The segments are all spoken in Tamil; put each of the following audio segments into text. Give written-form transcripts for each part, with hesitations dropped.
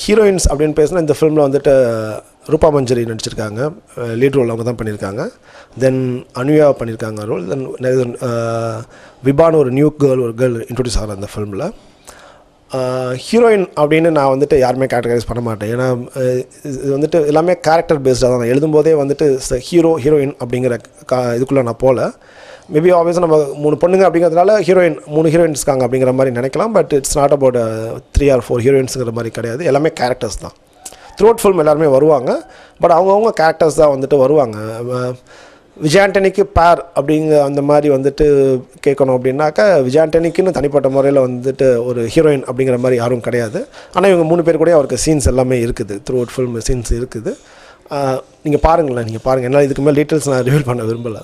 ஹீரோயின்ஸ் அப்படின்னு பேசினா இந்த ஃபிலிமில் வந்துட்டு ரூபா மஞ்சரி நடிச்சிருக்காங்க, லீட் ரோல் அவங்க தான் பண்ணியிருக்காங்க. தென் அனுயா பண்ணியிருக்காங்க ரோல். தென் விபான்னு ஒரு நியூ கேர்ள் இன்ட்ரடியூஸ் ஆகிற அந்த ஃபிலிமில். ஹீரோயின் அப்படின்னு நான் வந்துட்டு யாருமே கேட்டகரைஸ் பண்ண மாட்டேன். ஏன்னா இது வந்துட்டு எல்லாமே கேரக்டர் பேஸ்டாக தான். நான் எழுதும்போதே வந்துட்டு ஹீரோயின் அப்படிங்கிற இதுக்குள்ளே நான் போகல. மேபி ஆப்வியஸாக நம்ம 3 பொண்ணுங்க அப்படிங்கிறதுனால 3 ஹீரோயின்ஸ் இருக்காங்க அப்படிங்கிற மாதிரி நினைக்கலாம். But it's not about 3 or 4 ஹீரோயின்ஸுங்கிற மாதிரி கிடையாது. எல்லாமே கேரக்டர்ஸ் தான். த்ரூ அவுட் ஃபில்ம் எல்லாருமே வருவாங்க. பட் அவங்கவுங்க கேரக்டர்ஸ் தான் வந்துட்டு வருவாங்க. விஜயாண்டனிக்கு பேர் அப்படிங்க அந்த மாதிரி வந்துட்டு கேட்கணும் அப்படின்னாக்கா விஜயாண்டனிக்குன்னு தனிப்பட்ட முறையில் வந்துட்டு ஒரு ஹீரோயின் அப்படிங்கிற மாதிரி யாரும் கிடையாது. ஆனால் இவங்க 3 பேர் கூட அவருக்கு சீன்ஸ் எல்லாமே இருக்குது. த்ரூ அவுட் ஃபில்ம் சீன்ஸ் இருக்குது. நீங்கள் பாருங்களேன், நீங்கள் பாருங்கள். என்னால் இதுக்கு மேலே டீட்டெயில்ஸ் நான் ரிவீல் பண்ண விரும்பலை.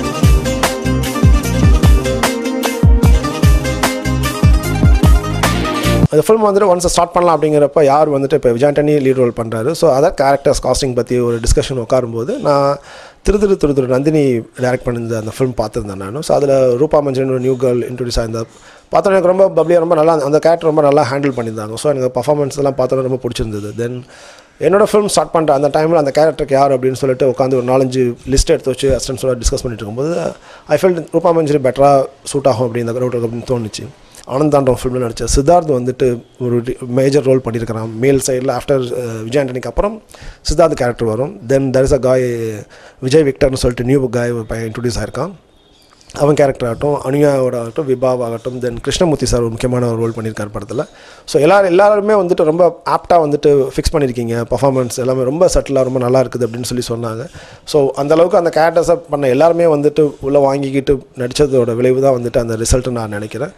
அந்த ஃபில்ம் வந்துட்டு ஒன்ஸ் ஸ்டார்ட் பண்ணலாம் அப்படிங்கிறப்ப யார் வந்துட்டு இப்போ விஜயாண்டனி லீட் ரோல் பண்ணுறாரு. ஸோ அதர் கேரக்டர்ஸ் காஸ்டிங் பற்றி ஒரு டிஸ்கஷன் உட்காரும்போது நான் திரு நந்தினி டைரக்ட் பண்ணியிருந்த அந்த ஃபிலிம் பார்த்துருந்தேன் நான். ஸோ அதில் ரூபா மஞ்சன் ஒரு நியூ கேர்ள் இன்ட்ரடியூஸ் ஆயிருந்தா பார்த்தோன்னா எனக்கு ரொம்ப பப்ளியாக ரொம்ப நல்லா அந்த கேரக்டர் ரொம்ப நல்லா ஹேண்டில் பண்ணியிருந்தாங்க. ஸோ எனக்கு பர்ஃபார்மன்ஸ் எல்லாம் பார்த்தோன்னா ரொம்ப பிடிச்சிருந்தது. தென் என்னோடய ஃபிலிம் ஸ்டார்ட் பண்ணுற அந்த டைமில் அந்த கேரக்டருக்கு யார் அப்படின்னு சொல்லிட்டு உட்காந்து ஒரு 4-5 லிஸ்ட் எடுத்து வச்சு அசிஸ்டன்ஸோட டிஸ்கஸ் பண்ணிட்டு இருக்கும்போது ஐ ஃபெல்ட் ரூபா மஞ்சரி பெட்டராக சூட் ஆகும் அப்படின்னு அப்படின்னு தோணுச்சு. ஆனந்தாண்டம் ஃபிலிமில் நடித்த சித்தார்த் வந்துட்டு ஒரு மேஜர் ரோல் பண்ணியிருக்கிறான் மேல் சைடில். ஆஃப்டர் விஜயாண்டனிக்கு அப்புறம் சித்தார்த் கேரக்டர் வரும். தென் தர் இஸ் அ காய் விஜய் விக்டர்னு சொல்லிட்டு நியூ காய் ஒரு பையன் இன்ட்ரடியூஸ் ஆயிருக்கான். அவன் கேரக்டர் ஆகட்டும், அனுயாவோட ஆகட்டும், விபாவாகட்டும், தென் கிருஷ்ணமூர்த்தி சார் ஒரு முக்கியமான ஒரு ரோல் பண்ணியிருக்கார் படத்தில். ஸோ எல்லாருமே வந்துட்டு ரொம்ப ஆப்டாக வந்துட்டு ஃபிக்ஸ் பண்ணியிருக்கீங்க. பர்ஃபார்மன்ஸ் எல்லாமே ரொம்ப சட்டிலாக ரொம்ப நல்லா இருக்குது அப்படின்னு சொல்லி சொன்னாங்க. ஸோ அந்தளவுக்கு அந்த கேரக்டர்ஸை பண்ண எல்லாருமே வந்துட்டு உள்ளே வாங்கிக்கிட்டு நடித்ததோட விளைவு தான் வந்துட்டு அந்த ரிசல்ட்டு நான் நினைக்கிறேன்.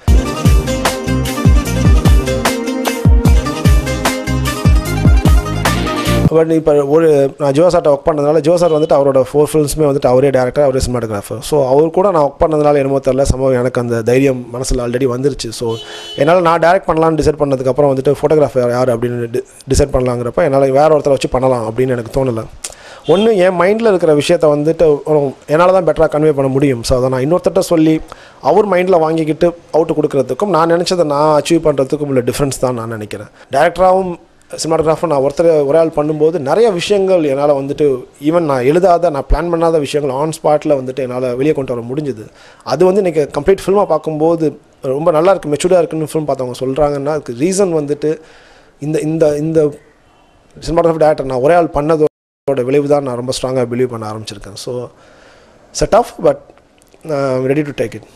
பட் இப்போ நான் ஜிவா சார்ட்ட ஒர்க் பண்ணதுனால ஜிவா சார் வந்துட்டு அவரோட 4 ஃபிலிம்ஸுமே வந்துட்டு அவரே டேரக்டர், அவரே சினிமாட்டோகிராஃபர். ஸோ அவர் கூட நான் ஒர்க் பண்ணதுனால என்னமோ தெரியல சம்பவம் எனக்கு அந்த தைரியம் மனசில் ஆல்ரெடி வந்துருச்சு. ஸோ என்னால் நான் டேரக்ட் பண்ணலான்னு டிசைட் பண்ணதுக்கப்புறம் வந்துட்டு ஃபோட்டோகிராஃபர் யார் அப்படின்னு டிசைட் பண்ணலாங்கிறப்ப என்னால் வேறு ஒருத்தரை வச்சு பண்ணலாம் அப்படின்னு எனக்கு தோணலை. ஒன்று என் மைண்டில் இருக்கிற விஷயத்தை வந்துட்டு என்னால் தான் பெட்டராக கன்வே பண்ண முடியும். ஸோ அதை நான் இன்னொருத்தட்ட சொல்லி அவர் மைண்டில் வாங்கிக்கிட்டு அவுட்டு கொடுக்குறதுக்கும் நான் நினச்சதை நான் அச்சீவ் பண்ணுறதுக்கும் உள்ள டிஃப்ரென்ஸ் தான் நான் நினைக்கிறேன். டேரக்டராகவும் சினிமாட்டோகிராஃபர் நான் ஒரே ஆள் பண்ணும்போது நிறைய விஷயங்கள் என்னால் வந்துட்டு ஈவன் நான் எழுதாத நான் பிளான் பண்ணாத விஷயங்கள் ஆன் ஸ்பாட்டில் வந்துட்டு என்னால் வெளியே கொண்டு வர முடிஞ்சுது. அது வந்து இன்றைக்கி கம்ப்ளீட் ஃபில்மாக பார்க்கும்போது ரொம்ப நல்லா இருக்குது, மெச்சூர்டாக இருக்குன்னு ஃபில்ம் பார்த்தவங்க சொல்கிறாங்கன்னா அதுக்கு ரீசன் வந்துட்டு இந்த இந்த இந்த சினிமாட்டோகிராஃபர் டேரக்டர் நான் ஒரே ஆள் பண்ணதோட விளைவு தான் நான் ரொம்ப ஸ்ட்ராங்காக பிலீவ் பண்ண ஆரம்பிச்சிருக்கேன். So set off but ready to take it.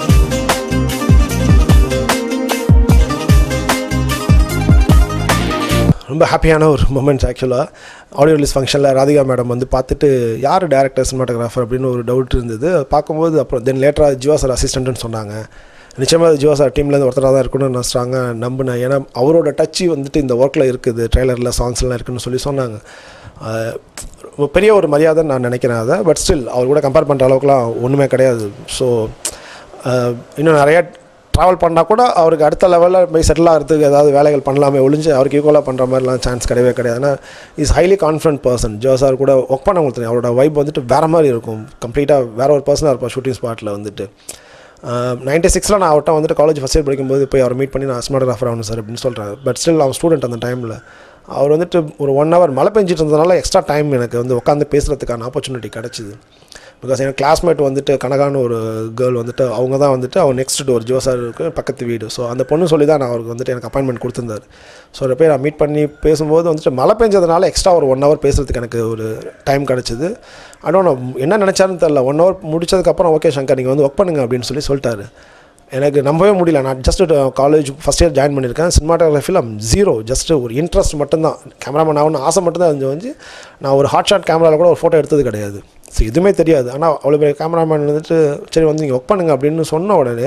ரொம்ப ஹாப்பியான ஒரு மூமெண்ட்ஸ். ஆக்சுவலாக ஆடியோ ரிலீஸ் ஃபங்க்ஷனில் ராதிகா மேடம் வந்து பார்த்துட்டு யார் டேரக்டர் சினிமாட்டோகிராஃபர் அப்படின்னு ஒரு டவுட் இருந்தது. பார்க்கும்போது அப்புறம் தென் லேட்டராக ஜிவா சார் அசிஸ்டன்ட்னு சொன்னாங்க. நிச்சயமாக ஜிவா சார் டீம்லேருந்து ஒருத்தராக தான் இருக்கணும்னு நான் ஸ்ட்ராங்காக நம்பினேன். ஏன்னா அவரோட டச்சு வந்துட்டு இந்த ஒர்க்கில் இருக்குது, ட்ரெய்லரில் சாங்ஸ்லாம் இருக்குதுன்னு சொல்லி சொன்னாங்க. பெரிய ஒரு மரியாதை நான் நினைக்கிறேன் அதை. பட் ஸ்டில் அவர் கூட கம்பேர் பண்ணுற அளவுக்குலாம் ஒன்றுமே கிடையாது. ஸோ இன்னும் நிறையா ட்ராவல் பண்ணால் கூட அவருக்கு அடுத்த லெவலில் போய் செட்டில் ஆகிறதுக்கு ஏதாவது வேலைகள் பண்ணலாமே ஒழிஞ்சு அவருக்கு ஈக்குவலாக பண்ணுற மாதிரிலாம் சான்ஸ் கிடையவே கிடையாது. ஏன்னா இஸ் ஹைலி கான்ஃபிடன்ட் பர்சன். ஜோ சார் கூட ஒர்க் பண்ண உங்களுக்கு தெரியும், அவரோட வைப் வந்துட்டு வேறு மாதிரி இருக்கும். கம்ப்ளீட்டாக வேறு ஒரு பர்சனாக இருப்பார் ஷூட்டிங் ஸ்பாட்டில் வந்துட்டு. 96 நான் அவர்கிட்ட வந்துட்டு காலேஜ் ஃபஸ்ட் இயர் படிக்கும்போது போய் அவரை மீட் பண்ணி நான் சினிமாட்டோகிராஃபர் ஆகணும் சார் அப்படின்னு சொல்கிறேன். பட் ஸ்டில் அவன் ஸ்டூடெண்ட் அந்த டைமில். அவர் வந்துட்டு ஒரு 1 hour மழை பெஞ்சிட்டு இருந்ததுனால எக்ஸ்ட்ரா டைம் எனக்கு வந்து உட்காந்து பேசுகிறதுக்கான ஆப்பர்ச்சுனிட்டி கிடச்சிது. பிகாஸ் எனக்கு கிளாஸ்மேட் வந்துட்டு கனகான்னு ஒரு கேர்ள் வந்துட்டு அவங்க தான் வந்துட்டு அவர் நெக்ஸ்ட் டோர் ஜிவா சாருக்கு பக்கத்து வீடு. ஸோ அந்த பொண்ணு சொல்லி தான் நான் அவருக்கு வந்துட்டு எனக்கு அப்பாயின்மெண்ட் கொடுத்துருந்தார். ஸோ அதை போய் நான் மீட் பண்ணி பேசும்போது வந்துட்டு மழை பெஞ்சதுனால எக்ஸ்ட்ரா ஒரு 1 hour பேசுகிறதுக்கு எனக்கு ஒரு டைம் கிடச்சிது. நான் என்ன நினச்சாருன்னு தெரில. 1 hour முடிச்சதுக்கப்புறம் ஓகே சங்கர் நீங்கள் வந்து ஒர்க் பண்ணுங்க அப்படின்னு சொல்லிட்டாரு. எனக்கு நம்பவே முடியல. நான் just college first year join பண்ணியிருக்கேன். சினிமாட்டோகிராஃபியில் ஜீரோ, ஜஸ்ட்டு ஒரு இன்ட்ரெஸ்ட் மட்டும்தான். கேமராமேன் ஆகணும்னு ஆசை மட்டும்தான் இருந்துச்சு. நான் ஒரு ஹாட் ஷாட் கேமராவில் கூட ஒரு ஃபோட்டோ எடுத்தது கிடையாது. ஸோ எதுவுமே தெரியாது. ஆனால் அவ்வளோ பெரிய கேமராமேன் வந்துட்டு சரி வந்து நீங்கள் ஒர்க் பண்ணுங்க அப்படின்னு சொன்ன உடனே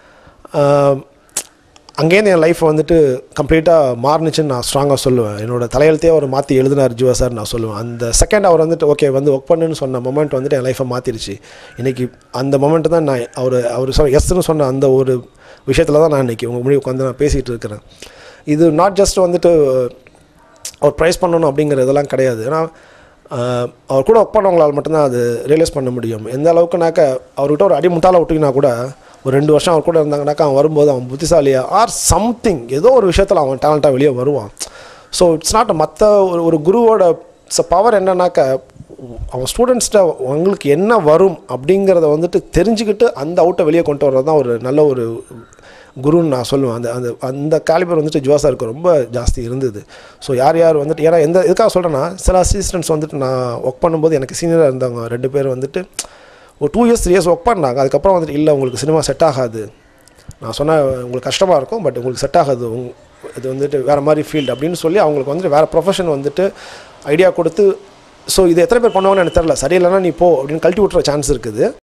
அங்கேருந்து என் லைஃப் வந்துட்டு கம்ப்ளீட்டாக மாறுனுச்சுன்னு நான் ஸ்ட்ராங்காக சொல்லுவேன். என்னோடய தலையெழுத்தையே அவர் மாற்றி எழுதினார் ஜிவா சார் நான் சொல்லுவேன். அந்த செகண்ட் அவர் வந்துட்டு ஓகே வந்து ஒர்க் பண்ணுன்னு சொன்ன மொமெண்ட் வந்துட்டு என் லைஃப்பை மாற்றிடுச்சு. இன்றைக்கி அந்த மொமெண்ட்டு தான் நான் அவர் எஸ்ன்னு சொன்ன அந்த ஒரு விஷயத்தில் தான் நான் இன்றைக்கி உங்கள் முன்னாடி உட்காந்து நான் பேசிகிட்டு இருக்கிறேன். இது நாட் ஜஸ்ட் வந்துட்டு அவர் ப்ரைஸ் பண்ணணும் அப்படிங்கிற இதெல்லாம் கிடையாது. ஏன்னா அவர் கூட ஒர்க் பண்ணவங்களால் மட்டும்தான் அது ரியலைஸ் பண்ண முடியும். எந்த அளவுக்குனாக்கா அவர்கிட்ட ஒரு அடி முட்டால விட்டிங்கன்னா கூட ஒரு 2 வருஷம் அவர் கூட இருந்தாங்கனாக்கா அவன் வரும்போது அவன் புத்திசாலியாக ஆர் சம்திங் ஏதோ ஒரு விஷயத்தில் அவன் டேலண்ட்டாக வெளியே வருவான். ஸோ இட்ஸ் நாட் மற்ற ஒரு குருவோட பவர் என்னன்னாக்கா அவங்க ஸ்டூடெண்ட்ஸ்கிட்ட அவங்களுக்கு என்ன வரும் அப்படிங்கிறத வந்துட்டு தெரிஞ்சுக்கிட்டு அந்த அவுட்டை வெளியே கொண்டு வர்றது தான் ஒரு நல்ல ஒரு குருன்னு நான் சொல்லுவேன். அந்த அந்த அந்த கேலிபர் வந்துட்டு ஜீவா சாருக்கு ரொம்ப ஜாஸ்தி இருந்தது. ஸோ யார் வந்துட்டு ஏன்னா எதுக்காக சொல்கிறேன்னா, சில அசிஸ்டன்ட்ஸ் வந்துட்டு நான் ஒர்க் பண்ணும்போது எனக்கு சீனியராக இருந்தவங்க 2 பேர் வந்துட்டு ஒரு 2 இயர்ஸ் 3 இயர்ஸ் ஒர்க் பண்ணாங்க. அதுக்கப்புறம் வந்துட்டு இல்லை உங்களுக்கு சினிமா செட் ஆகாது, நான் சொன்னால் உங்களுக்கு கஷ்டமாக இருக்கும், பட் உங்களுக்கு செட் ஆகாது, இது வந்துட்டு வேறு மாதிரி ஃபீல்டு அப்படின்னு சொல்லி அவங்களுக்கு வந்துட்டு வேறு ப்ரொஃபஷன் வந்துட்டு ஐடியா கொடுத்து, ஸோ இது எத்தனை பேர் பண்ணுவாங்கன்னு எனக்கு தெரியல, சரியில்லைன்னா நீ போ அப்படின்னு கழட்டி விட்டுற சான்ஸ் இருக்குது.